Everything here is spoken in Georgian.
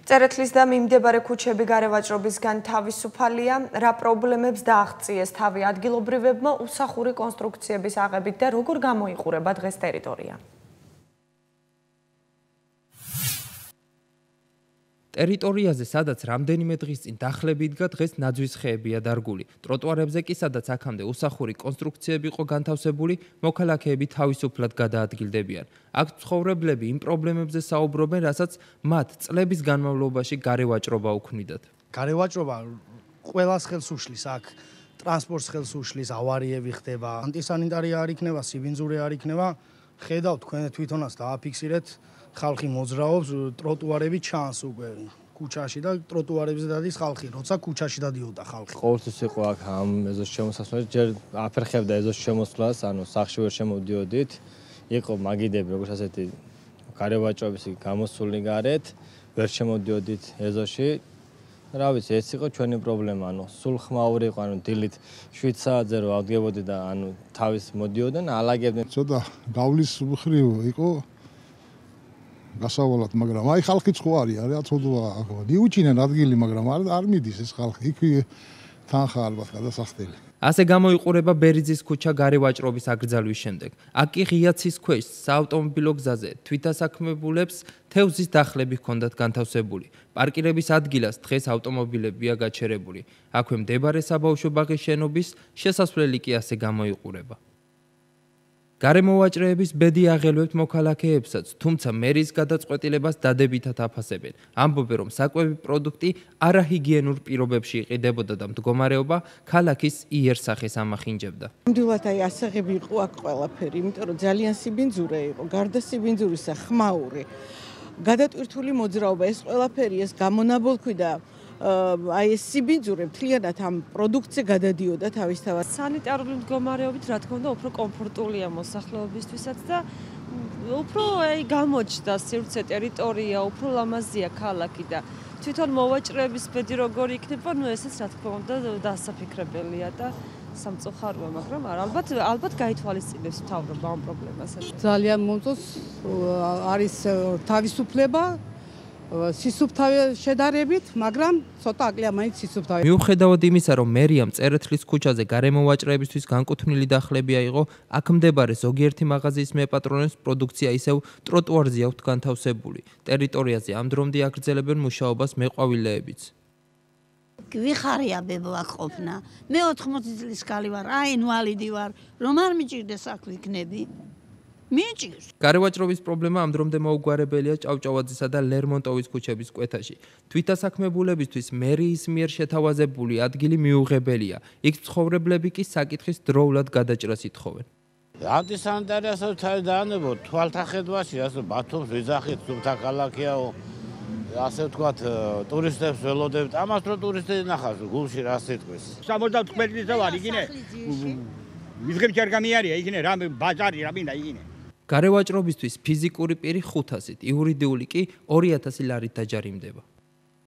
წერეთლის და მიმდებარე ქუჩები გარევაჭრობისგან თავისუფალია, რა პრობლემებს დააღწიეს თავი ადგილობრივებმა უსახური კონსტრუქციების აღებით და როგორ გამოიყურება დღეს ტერიტორია. ტერიტორიაზე, სადაც რამდენიმე დღის წინ დახლები იდგა, დღეს ნაძვის ხეებია დარგული. ტროტუარებზე კი, სადაც აქამდე უსახური კონსტრუქციები იყო განთავსებული, მოქალაქეები თავისუფლად გადაადგილდებიან. აქ ცხოვრებლები იმ პრობლემებზე საუბრობენ, რასაც მათ წლების განმავლობაში გარევაჭრობა უქმნიდათ. გარევაჭრობა ყველას ხელს უშლის, აქ ტრანსპორტს ხელს უშლის, ავარიები ხდება, ანტისანიტარია არ იქნება, სიბინძური არ იქნება. ხედავთ თქვენ თვითონაც დააფიქსირეთ. ხალხი მოძრაობს, ტროტუარები ჩანს უკვე ქუჩაში და ტროტუარებზე დადის ხალხი, როცა ქუჩაში დადიოდა ხალხი. ყოველთვის იყო აქ ამ ეზოს შემოსასვლელი, ჯერ აფერხებდა ეზოს შემოსვლას, ანუ სახში ვერ შემოვდიოდით. იყო მაგიდები, როგორც ასეთი გარევაჭრობის გამოსული გარეთ, ვერ შემოვდიოდით ეზოში. რა ვიცი, ეს იყო ჩვენი პრობლემა, ანუ სულ ხმაური იყო, ანუ დილით 7 საათზე რო ავდგებოდი და ანუ თავის მოდიოდნენ, ალაგებდნენ. ცოტა გავლის მხრივ იყო გასავალად, მაგრამ აი ხალხიც ხო არის, რა ცოდვა მიუჩინენ ადგილი, მაგრამ არ მიდის ეს ხალხი, იქ თანხა ალბათ გადასახდელი. ასე გამოიყურება ბერიძის ქუჩა გარევაჭრობის აკრძალვის შემდეგ. აქ კი ღიაცის ქვეშ საავტომობილო გზაზე თვითასაქმებულებს თევზის დახლები ჰქონდათ განთავსებული. პარკირების ადგილას დღეს ავტომობილებია გაჩერებული. აქვე მდებარე საბავშვო ბაღის შენობის შესასვლელი კი ასე გამოიყურება. გარემოვაჭრეების ბედი აღელვებთ მოქალაქეებსაც, თუმცა მერის გადაწყვეტილებას დადებითად აფასებენ. ამბობენ, რომ საკვები პროდუქტი არაჰიგიენურ პირობებში იყიდებოდა და მდგომარეობა ქალაქის იერსახეს ამახინჯებდა. ნამდვილად აი ასაღები იყო აქ ყველაფერი, იმიტომ რომ ძალიან სიბინძურე იყო, გარდა სიბინძურისა ხმაური. გადატვირთული მოძრაობა, ეს ყველაფერი ეს გამონაბოლქვი და აი ეს სიბინძურე მთლიანად ამ პროდუქტზე გადადიოდა თავისთავად. სანიტარული მდგომარეობით, რა თქმა უნდა, უფრო კომფორტულია მოსახლეობისთვისაც და უფრო გამოჩნდა სივრცე ტერიტორია, უფრო ლამაზია ქალაქი და თვითონ მოვაჭრეების ბედი როგორი იქნება, ესეც რა თქმა უნდა დასაფიქრებელია და სამწუხაროა, მაგრამ ალბათ გაითვალისწინებს მთავრობა ამ პრობლემასაც. ძალიან მომწონს არის თავისუფლება სისუფთავე შედარებით, მაგრამ ცოტა აკლია მაინც სისუფთავე. მიუხედავად იმისა, რომ მერიამ წერეთლის ქუჩაზე გარემოვაჭრეებისთვის განკუთვნილი დახლები აიღო, აქ მდებარე ზოგიერთი მაღაზიის მეპატრონებს პროდუქცია ისევ ტროტუარზე აქვთ განთავსებული. ტერიტორიაზე ამ დრომდე აგრძელებენ მუშაობას მეყვავილეებიც. გვიხარია ბებო აქ ყოფნა. მე 80 წლის ქალი ვარ, ინვალიდი ვარ, რომ არ მიჭირდეს აქ ვიქნები. მიჭირს. გარევაჭრობის პრობლემა ამ დრომდე მოუგვარებელია ჭავჭავაძისა და ლერმონტოვის ქუჩების კვეთაში. თვითასაქმებულებისთვის მერიის მიერ შეთავაზებული ადგილი მიუღებელია. იქ ცხოვრებლები კი საკითხის დროულად გადაჭრას ითხოვენ. ანტისანიტარიასაც თავი დაანებო თვალთახედვაში, ასე ბათუმს ვიძახით, სუფთა ქალაქიაო. ასე ვთქვათ, ტურისტებს ველოდებთ, ამას რო ტურისტები ნახავს, გულში რა სიტყვის. 75 წელიწად ვარ, იგინე. მიზღები ჯერ გამიარია, იგინე რა ბაზარი რა მინდა იგინე. გარევაჭრობისთვის ფიზიკური პირი 500-ით, იურიდიული კი 2000 ლარით დაჯარიმდება.